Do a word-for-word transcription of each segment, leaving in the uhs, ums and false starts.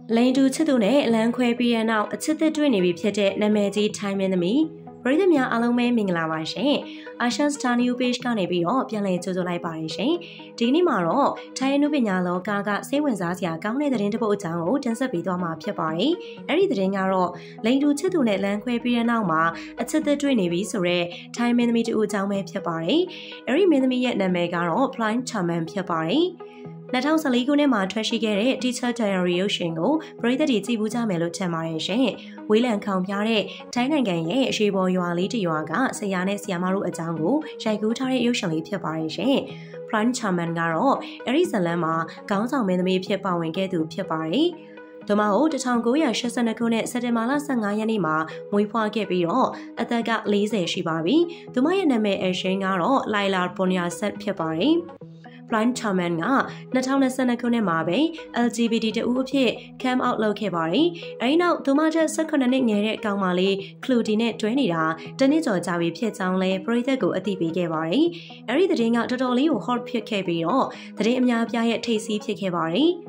လိန်တူချစ်သူနဲ့လမ်းခွဲပြီးတဲ့နောက်အချစ်သစ်တွေ့နေပြီဖြစ်တဲ့နာမည်ကြီးထိုင်းမင်းသမီးပရိသတ်များအားလုံးပဲမင်္ဂလာပါရှင်။ Asha Star New Page ကနေပြီးတော့ပြန်လည်ကြိုဆိုလိုက်ပါတယ်ရှင်။ဒီနေ့မှာတော့ထိုင်းအနုပညာလောကကစိတ်ဝင်စားစရာကောင်းတဲ့သတင်းတစ်ပုဒ်အကြောင်းကိုတင်ဆက်ပေးသွားမှာဖြစ်ပါတယ်။အဲ့ဒီသတင်းကတော့လိန်တူချစ်သူနဲ့လမ်းခွဲပြီးတဲ့နောက်မှာအချစ်သစ်တွေ့နေပြီဆိုတော့ထိုင်းမင်းသမီးတူအကြောင်းပဲဖြစ်ပါတယ်။အဲ့ဒီမင်းသမီးရဲ့နာမည်ကတော့ Plime Chaman ဖြစ်ပါတယ်။၂၀၁၄ခုနှစ်မှာထွက်ရှိခဲ့တဲ့ Teacher Diary ရုပ်ရှင်ကိုပရိသတ်တွေကြည့်ဘူးကြမယ်လို့ထင်ပါတယ်ရှင်။ဝေးလံခေါင်ပြတဲ့ထိုင်းနိုင်ငံရဲ့အရှိပေါ်ရွာလေးတစ်ရွာကဆရာနဲ့ဆရာမတို့အကြောင်းကိုရိုက်ကူးထားတဲ့ရုပ်ရှင်လေးဖြစ်ပါတယ်ရှင်။ Plime Chaman ကတော့အဲ့ဒီဇာတ်လမ်းမှာခေါင်းဆောင်မင်းသမီးဖြစ်ပါဝင်ခဲ့သူဖြစ်ပါတယ်။သူမကို၁၉၈၂ခုနှစ်စက်တင်ဘာလ၁၅ရက်နေ့မှာမွေးဖွားခဲ့ပြီးတော့အသက်က၄၀ရှိပါပြီ။သူမရဲ့နာမည်အရှင်ကတော့ Laila Ponyasat ဖြစ်ပါတယ်။ Plime Chaman က၂၀၂၂ခုနှစ်မှာပဲ L G B T တဦးအဖြစ် come out လုပ်ခဲ့ပါတယ်။အဲဒီနောက်သူမတဲ့၁၈နှစ်ငယ်တဲ့ကောင်မလေး Cloudy နဲ့တွဲနေတာတနည်းကျော်ကြာပြီဖြစ်ကြောင်းလဲပရိသတ်ကိုအသိပေးခဲ့ပါတယ်။အဲဒီသတင်းကတော်တော်လေးကို hot ဖြစ်ခဲ့ပြီးတော့သတင်းအများပြားရဲ့ထိပ်စီးဖြစ်ခဲ့ပါတယ်။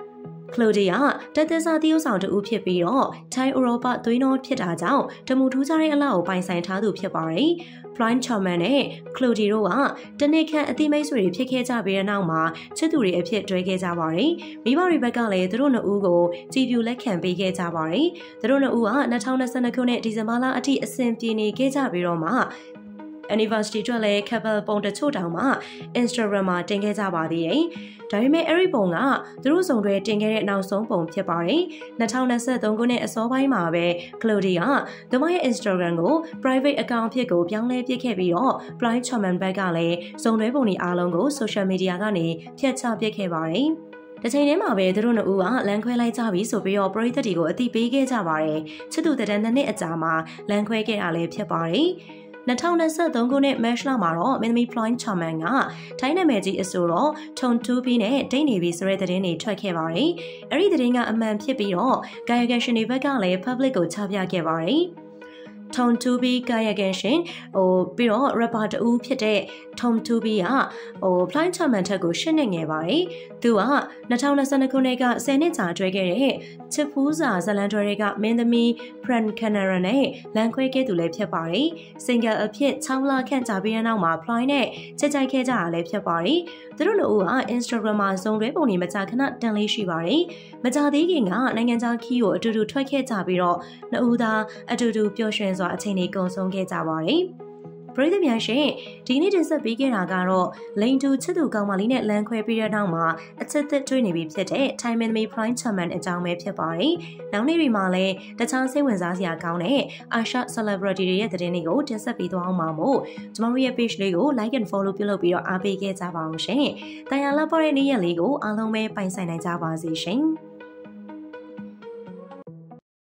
Cloudy ကတက်သက်စားသီးဥဆောင်တူဦးဖြစ်ပြီးတော့ထိုင်းဥရောပသွေးနှောဖြစ်တာကြောင့်တမူထူးခြားတဲ့အလှကိုပိုင်ဆိုင်ထားသူဖြစ်ပါတယ်။ Plime Chaman နဲ့ Cloudy တို့ကတနစ်ခန့်အတိမိတ်ဆွေတွေဖြစ်ခဲ့ကြပြီးတဲ့နောက်မှာချစ်သူတွေအဖြစ်တွဲခဲ့ကြပါတယ်။မိဘတွေဘက်ကလည်းသူတို့နှစ်ဦးကိုကြည်ပြူလက်ခံပေးခဲ့ကြပါတယ်။သူတို့နှစ်ဦးက၂၀၂၂ခုနှစ်ဒီဇင်ဘာလအထိအဆင်ပြေနေခဲ့ကြပြီးတော့မှAnniversary အတွက်လည်း couple ပုံတချို့တောင်မှ Instagram မှာတင်ခဲ့ကြပါသေးတယ်။ဒါပေမဲ့အဲ့ဒီပုံကသူတို့စုံတွဲတင်ခဲ့တဲ့နောက်ဆုံးပုံဖြစ်ပါတယ်။၂၀၂၃ခုနှစ်အစောပိုင်းမှာပဲ Cloudy ကသူမရဲ့ Instagram ကို private account အဖြစ်ကိုပြောင်းလဲပစ်ခဲ့ပြီးတော့ Plime Chaman ဘက်ကလည်းစုံတွဲပုံတွေအားလုံးကို social media ကနေဖျက်ချပစ်ခဲ့ပါတယ်။တစ်ချိန်တည်းမှာပဲသူတို့နှစ်ဦးကလမ်းခွဲလိုက်ကြပြီဆိုပြီးတော့ပရိသတ်တွေကိုအသိပေးခဲ့ကြပါတယ်။ချစ်သူတဲ့နှစ်နှစ်အကြာမှာလမ်းခွဲခဲ့တာလည်းဖြစ်ပါတယ်။၂၀၂၃ခုနှစ် March လမှာတော့မင်းသမီး Plime Chaman ကထိုင်းနာမည်ကြီးအဆိုတော် Thongthoupi နဲ့ဒိတ်နေပြီဆိုတဲ့သတင်းတွေထွက်ခဲ့ပါတယ်။အဲ့ဒီသတင်းကအမှန်ဖြစ်ပြီးတော့ကာယကံရှင်တွေဘက်ကလည်း public ကိုချပြခဲ့ပါတယ်။ Thongthoupi ကာယကံရှင်ဟိုပြီးတော့ rapper တူဖြစ်တဲ့ Thongthoupi ကဟို Plime Chaman ထက်ကိုရှစ်နှစ်ငယ်ပါတယ်။သူက၂၀၂၂ခုနှစ်ကဆယ်နှစ်ကြာတွဲခဲ့တဲ့ချစ်ဖူးစာဇလန်တွဲတွေကမင်းသမီး Prankanara နဲ့လမ်းခွဲခဲ့သူလည်းဖြစ်ပါတယ်။ Single အဖြစ်၆လခန့်ကြာပြီးတဲ့နောက်မှာ Plime နဲ့ချစ်ကြိုက်ခဲ့ကြတာလည်းဖြစ်ပါတယ်။သူတို့တို့က Instagram မှာစုံတွဲပုံတွေမကြာခဏတင်လေးရှိပါတယ်။မကြာသေးခင်ကနိုင်ငံခြားခီးကိုအတူတူထွက်ခဲ့ကြပြီးတော့နှစ်ဦးသားအတူတူပျော်ရွှင်စွာအချိန်တွေကုန်ဆုံးခဲ့ကြပါတယ်။ပရိသတ်များရှင်ဒီနေ့တင်ဆက်ပေးခဲ့တာကတော့လိန်တူချစ်သူကောင်မလေးနဲ့လမ်းခွဲပြီးတဲ့နောက်မှာအချစ်သစ်တွေ့နေပြီဖြစ်တဲ့ထိုင်းမင်းသမီး Plime Chaman အကြောင်းပဲဖြစ်ပါတယ်။နောက်နေ့တွေမှာလည်းတခြားစိတ်ဝင်စားစရာကောင်းတဲ့အာရှ celebrity တွေရဲ့သတင်းတွေကိုတင်ဆက်ပေးသွားအောင်ပါမို့ကျွန်တော်တို့ရဲ့ page လေးကို like and follow ပြုလုပ်ပြီးတော့အားပေးခဲ့ကြပါအောင်ရှင်။တန်ရာလာပေါ်တဲ့နေ့ရက်လေးကိုအားလုံးပဲပိုင်ဆိုင်နိုင်ကြပါစေရှင်။